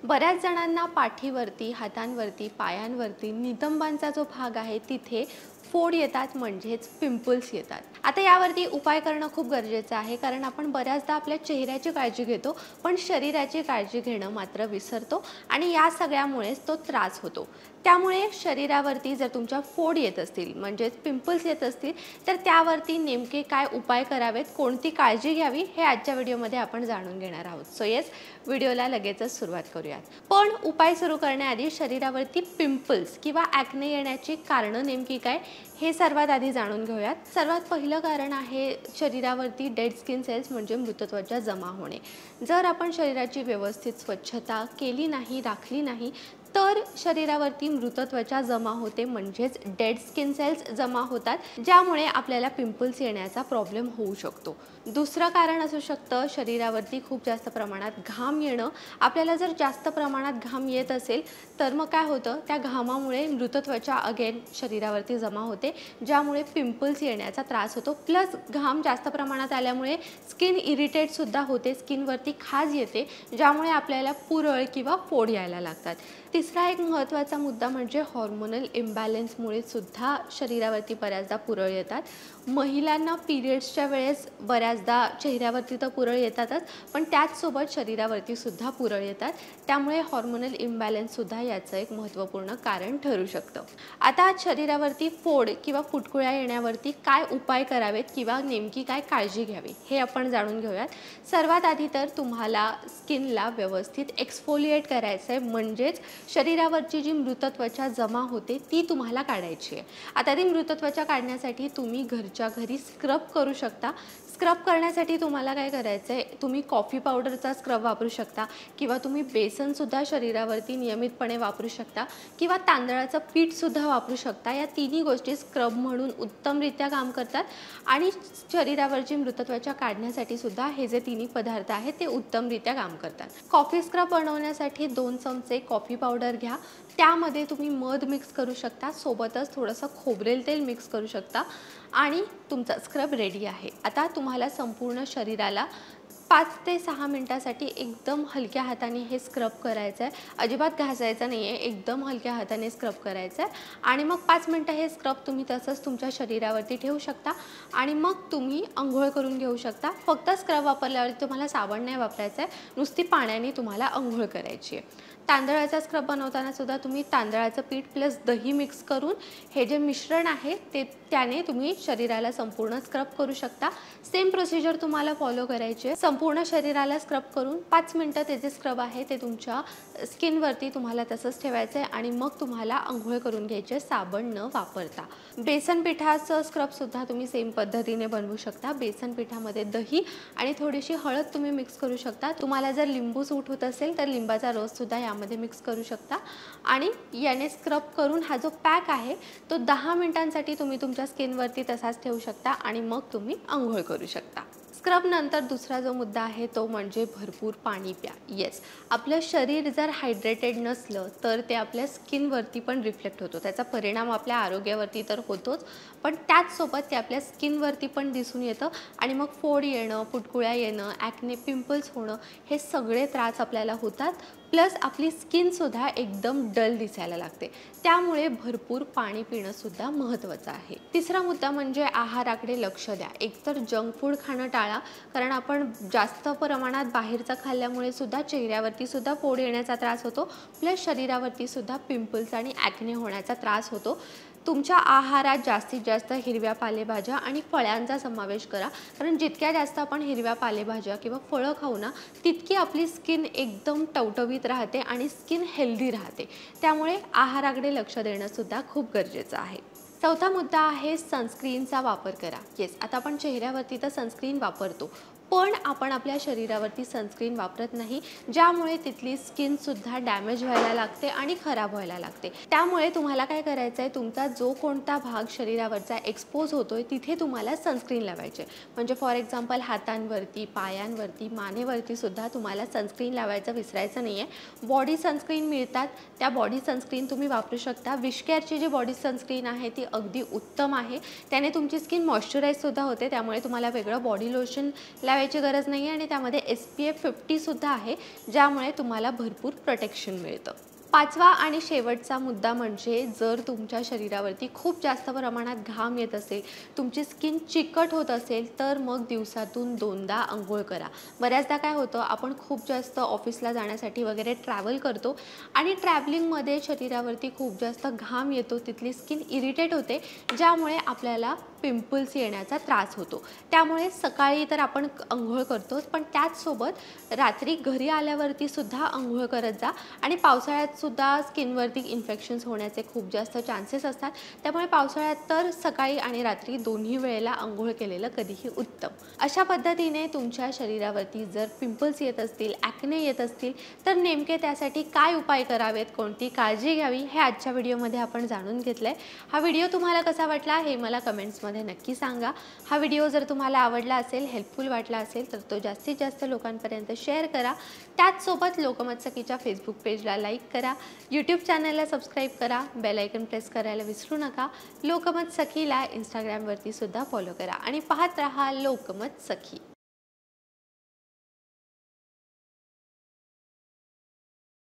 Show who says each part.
Speaker 1: बऱ्याच जणांना पाठीवरती, हातांवरती, पायांवरती नितंबांचा जो भाग आहे तिथे फोड येतात म्हणजेच पिंपल्स येतात। आता यावरती उपाय करणं खूप गरजेचं आहे, कारण आपण बऱ्याचदा आपल्या चेहऱ्याची काळजी घेतो पण शरीराची काळजी घेणं मात्र विसरतो आणि या सगळ्यामुळेच तो त्रास होतो। त्यामुळे शरीरावरती जर तुमच्या फोड येत असतील म्हणजेच पिंपल्स येत असतील तर त्यावरती नेमके काय उपाय करावेत, कोणती काळजी घ्यावी हे आजच्या व्हिडिओमध्ये आपण जाणून घेणार आहोत। सो येस, व्हिडिओला लगेचच सुरुवात करूयात। पण उपाय सुरू करण्याआधी शरीरावरती पिंपल्स किंवा ॲक्ने येण्याची कारणं नेमकी काय हे सर्वात आधी जाणून घेऊयात। सर्वात पहिलं कारण आहे शरीरावरती डेड स्किन सेल्स म्हणजे मृत त्वचा जमा होणे। जर आपण शरीराची व्यवस्थित स्वच्छता केली नाही, राखली नाही तर शरीरावरती मृत त्वचा जमा होते म्हणजेच डेड स्किन सेल्स जमा होतात, ज्यामुळे आपल्याला पिंपल्स येण्याचा प्रॉब्लेम होऊ शकतो। दुसरं कारण असू शकतं शरीरावरती खूप जास्त प्रमाणात घाम येणं। आपल्याला जर जास्त प्रमाणात घाम येत असेल तर मग काय होतं, त्या घामामुळे मृत त्वचा अगेन शरीरावरती जमा होते, ज्यामुळे पिंपल्स येण्याचा त्रास होतो। प्लस घाम जास्त प्रमाणात आल्यामुळे स्किन इरिटेट सुद्धा होते, स्किनवरती खाज येते, ज्यामुळे आपल्याला पुरळ किंवा फोड यायला लागतात। तिसरा एक महत्त्वाचा मुद्दा म्हणजे हॉर्मोनल इम्बॅलन्समुळे सुद्धा शरीरावरती बऱ्याचदा पुरळ येतात। महिलांना पिरियड्सच्या वेळेस बऱ्याचदा चेहऱ्यावरती तर पुरळ येतातच, पण त्याचसोबत शरीरावरती सुद्धा पुरळ येतात। त्यामुळे हॉर्मोनल इम्बॅलन्स सुद्धा याचं एक महत्त्वपूर्ण कारण ठरू शकतं। आता शरीरावरती फोड किंवा फुटकुळ्या येण्यावरती काय उपाय करावेत किंवा नेमकी काय काळजी घ्यावी हे आपण जाणून घेऊयात। सर्वात आधी तर तुम्हाला स्किनला व्यवस्थित एक्सफोलिएट करायचं आहे, म्हणजेच शरीरावरची जी मृत त्वचा जमा होते ती तुम्हाला काढायची आहे। आता ती मृत त्वचा काढण्यासाठी तुम्ही घरच्या घरी स्क्रब करू शकता। स्क्रब करण्यासाठी तुम्हाला काय करायचं आहे, तुम्ही कॉफी पावडरचा स्क्रब वापरू शकता किंवा तुम्ही बेसनसुद्धा शरीरावरती नियमितपणे वापरू शकता किंवा तांदळाचं पीठसुद्धा वापरू शकता। या तिन्ही गोष्टी स्क्रब म्हणून उत्तमरित्या काम करतात आणि शरीरावरची मृत त्वचा काढण्यासाठी सुद्धा हे जे तिन्ही पदार्थ आहेत ते उत्तमरित्या काम करतात। कॉफी स्क्रब बनवण्यासाठी 2 चमचे कॉफी पावडर घ्या, त्यामध्ये तुम्ही मध मिक्स करू शकता, सोबतच थोडंसं खोबरेल तेल मिक्स करू शकता आणि तुमचा स्क्रब रेडी आहे। आता तुम्हाला संपूर्ण शरीराला 5 ते 6 मिनिटांसाठी एकदम हलक्या हाताने हे स्क्रब करायचं आहे। अजिबात घासायचं नाही आहे, एकदम हलक्या हाताने स्क्रब करायचं आहे आणि मग 5 मिनिटं हे स्क्रब तुम्ही तसंच तुमच्या शरीरावरती ठेवू शकता आणि मग तुम्ही अंघोळ करून घेऊ शकता। फक्त स्क्रब वापरल्यावरती तुम्हाला साबण नाही वापरायचं आहे, नुसती पाण्याने तुम्हाला अंघोळ करायची आहे। तांदळाचा स्क्रब बनवताना सुद्धा तुम्ही तांदळाचं पीठ प्लस दही मिक्स करून हे जे मिश्रण आहे त्याने तुम्ही शरीराला संपूर्ण स्क्रब करू शकता। सेम प्रोसिजर तुम्हाला फॉलो करायची आहे। संपूर्ण शरीराला स्क्रब करून 5 मिनिटं ते जे स्क्रब आहे ते तुमच्या स्किनवरती तुम्हाला तसंच ठेवायचं आहे आणि मग तुम्हाला अंघोळ करून घ्यायचे साबण न वापरता। बेसन पिठाचं स्क्रबसुद्धा तुम्ही सेम पद्धतीने बनवू शकता। बेसन पिठामध्ये दही आणि थोडीशी हळद तुम्ही मिक्स करू शकता। तुम्हाला जर लिंबू सूट होत असेल तर लिंबाचा रससुद्धा यामध्ये मिक्स करू शकता आणि याने स्क्रब करून हा जो पॅक आहे तो 10 मिनिटांसाठी तुम्ही तुमच्या स्किनवरती तसाच ठेवू शकता आणि मग तुम्ही अंघोळ करू शकता। स्क्रब नंतर दुसरा जो मुद्दा आहे तो म्हणजे भरपूर पाणी प्या। येस, आपलं शरीर जर हायड्रेटेड नसलं तर ते आपल्या स्किनवरती पण रिफ्लेक्ट होतो, त्याचा परिणाम आपल्या आरोग्यावरती तर होतोच, पण त्याचसोबत ते आपल्या स्किनवरती पण दिसून येतं आणि मग फोड येणं, फुटकुळ्या येणं, ॲक्ने, पिंपल्स होणं हे सगळे त्रास आपल्याला होतात। प्लस आपली स्किनसुद्धा एकदम डल दिसायला लागते। त्यामुळे भरपूर पाणी पिणं सुद्धा महत्त्वाचं आहे। तिसरा मुद्दा म्हणजे आहाराकडे लक्ष द्या। एकतर जंक फूड खाणं टाळा, कारण आपण जास्त प्रमाणात बाहेरचं खाल्ल्यामुळे सुद्धा चेहऱ्यावरती सुद्धा फोड येण्याचा त्रास होतो, प्लस शरीरावरती सुद्धा पिंपल्स आणि ॲक्ने होण्याचा त्रास होतो। तुमच्या आहारात जास्तीत जास्त हिरव्या पालेभाज्या आणि फळांचा समावेश करा, कारण जितक्या जास्त आपण हिरव्या पालेभाज्या किंवा फळं खाऊ ना तितकी आपली स्किन एकदम टवटवीत राहते आणि स्किन हेल्दी राहते। त्यामुळे आहाराकडे लक्ष देणं सुद्धा खूप गरजेचं आहे। चौथा मुद्दा आहे सनस्क्रीनचा वापर करा। येस, आता आपण चेहऱ्यावरती तर सनस्क्रीन वापरतो, पण आपण आपल्या शरीरावरती सनस्क्रीन वापरत नाही, ज्यामुळे तिथली स्किनसुद्धा डॅमेज व्हायला लागते आणि खराब व्हायला लागते। त्यामुळे तुम्हाला काय करायचं आहे, तुमचा जो कोणता भाग शरीरावरचा एक्सपोज होतोय तिथे तुम्हाला सनस्क्रीन लावायचे। म्हणजे फॉर एक्झाम्पल हातांवरती, पायांवरती, मानेवरती सुद्धा तुम्हाला सनस्क्रीन लावायचं विसरायचं नाही आहे। बॉडी सनस्क्रीन मिळतात, त्या बॉडी सनस्क्रीन तुम्ही वापरू शकता। विशकेअरची जी बॉडी सनस्क्रीन आहे ती अगदी उत्तम आहे, त्याने तुमची स्किन मॉइश्चराईज सुद्धा होते, त्यामुळे तुम्हाला वेगळं बॉडी लोशन लावायची गरज नाही आहे आणि त्यामध्ये SPF 50 सुद्धा आहे, ज्यामुळे तुम्हाला भरपूर प्रोटेक्शन मिळतं. पाचवा आणि शेवटचा मुद्दा म्हणजे जर तुमच्या शरीरावरती खूप जास्त प्रमाणात घाम येत असेल, तुमची स्किन चिकट होत असेल, तर मग दिवसातून 2दा अंघोळ करा. बऱ्याचदा काय होतं, आपण खूप जास्त ऑफिसला जाण्यासाठी वगैरे ट्रॅव्हल करतो आणि ट्रॅव्हलिंगमध्ये शरीरावरती खूप जास्त घाम येतो, तिथली स्किन इरिटेट होते, ज्यामुळे आपल्याला पिंपल्स येण्याचा त्रास होतो. त्यामुळे सकाळी तर आपण अंघोळ करतोच, पण त्याचसोबत रात्री घरी आल्यावरती सुद्धा अंघोळ करत जा आणि पावसाळ्यात सुद्धा स्किनवरती इन्फेक्शन्स होण्याचे खूप जास्त चान्सेस असतात. त्यामुळे पावसाळ्यात तर सकाळी आणि रात्री दोन्ही वेळेला अंघोळ केलेलं कधीही उत्तम. अशा पद्धतीने तुमच्या शरीरावरती जर पिंपल्स येत असतील, ॲक्ने येत असतील, तर नेमके त्यासाठी काय उपाय करावेत, कोणती काळजी घ्यावी, हे आजच्या व्हिडिओमध्ये आपण जाणून घेतलं आहे. हा व्हिडिओ तुम्हाला कसा वाटला हे मला कमेंट्समध्ये नक्की सांगा. हा व्हिडिओ जर तुम्हाला आवडला असेल, हेल्पफुल वाटला असेल, तर तो जास्तीत जास्त लोकांपर्यंत शेअर करा. त्याचसोबत लोकमत सखीच्या फेसबुक पेजला लाईक करा, यूट्यूब चॅनलला सबस्क्राईब करा, बेल आयकन प्रेस करायला विसरू नका. लोकमत सखीला इंस्टाग्रामवरती सुद्धा फॉलो करा आणि पाहत रहा लोकमत सखी.